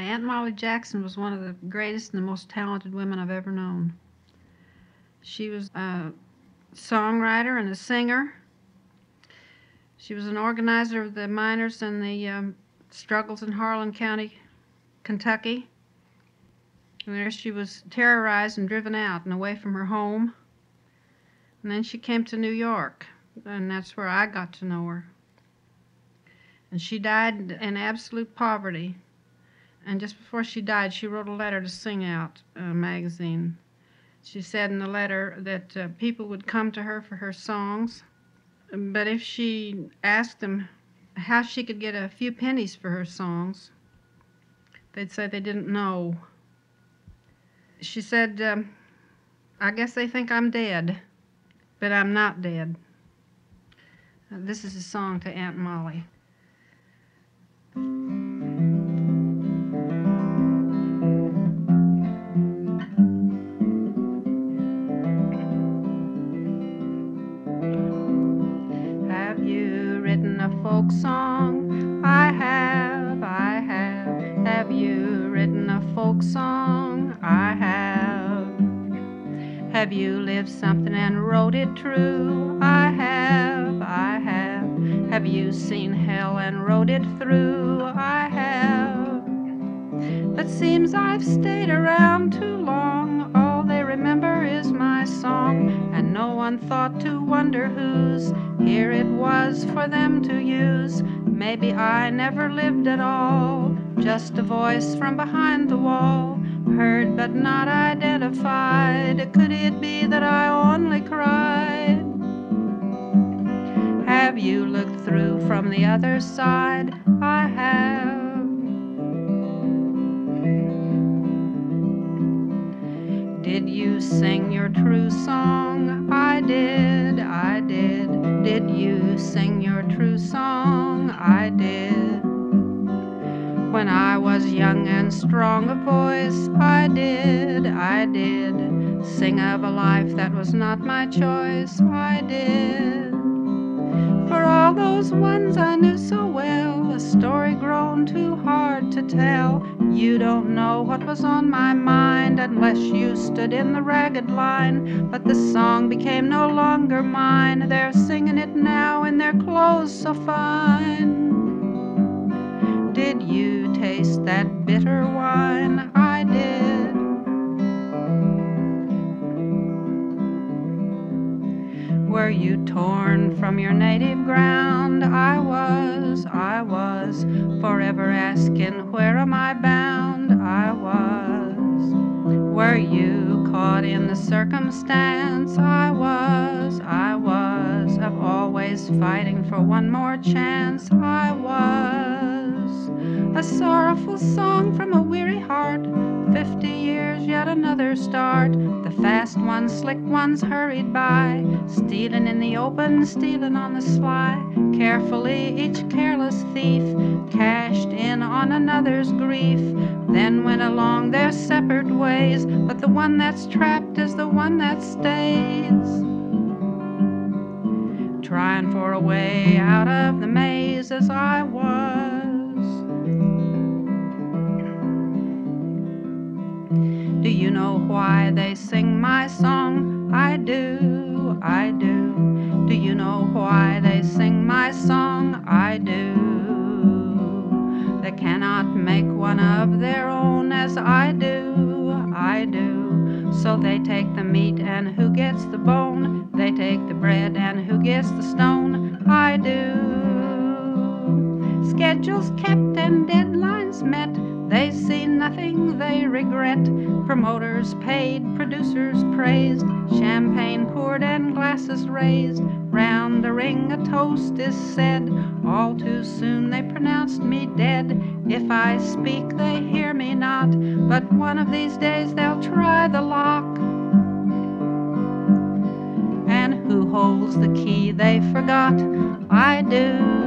Aunt Molly Jackson was one of the greatest and the most talented women I've ever known. She was a songwriter and a singer. She was an organizer of the miners and the struggles in Harlan County, Kentucky. And there she was terrorized and driven out and away from her home. And then she came to New York, and that's where I got to know her. And she died in absolute poverty. And just before she died, she wrote a letter to Sing Out magazine. She said in the letter that people would come to her for her songs, but if she asked them how she could get a few pennies for her songs, they'd say they didn't know. She said, I guess they think I'm dead, but I'm not dead. This is a song to Aunt Molly. Have you written a folk song? I have, I have. Have you written a folk song? I have. Have you lived something and wrote it true? I have, I have. Have you seen hell and wrote it through? I have. But seems I've stayed around too long. All they remember is my song, and no one thought to wonder whose. Here it was for them to use. Maybe I never lived at all, just a voice from behind the wall, heard but not identified. Could it be that I only cried? Have you looked through from the other side? I have. Did you sing your true song? I did, I did. Did you sing your true song? I did. When I was young and strong of voice, I did, I did. Sing of a life that was not my choice, I did. For all those ones I knew so well, a story grown too hard to tell. You don't know what was on my mind unless you stood in the ragged line. But the song became no longer mine. They're singing it now in their clothes so fine. Did you taste that bitter wine? I did. Were you torn from your native ground? I was, forever asking, where am I bound? I was. Were you caught in the circumstance? I was, of always fighting for one more chance. I was. A sorrowful song from a weary heart, 50 years, yet another start. The fast ones, slick ones hurried by, stealing in the open, stealing on the sly. Carefully each careless thief cashed in on another's grief, then went along their separate ways. But the one that's trapped is the one that stays, trying for a way out of the maze as I was. Do you know why they sing my song? I do, I do. Do you know why they sing my song? I do. They cannot make one of their own as I do, I do. So they take the meat and who gets the bone? They take the bread and who gets the stone? I do. Schedules kept and deadlines met, they see nothing they regret. Promoters paid, producers praised, champagne poured and glasses raised. Round the ring a toast is said, all too soon they pronounced me dead. If I speak they hear me not, but one of these days they'll try the lock. And who holds the key they forgot? I do.